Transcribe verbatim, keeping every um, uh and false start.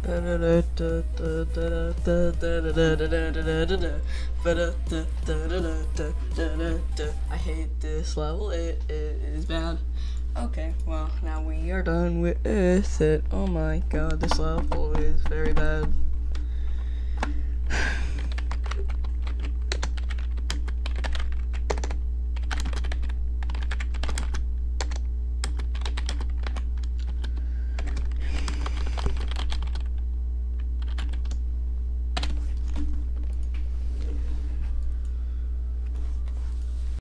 I hate this level, it, it is bad. Okay, well, now we are done with it. Oh my god, this level is very bad.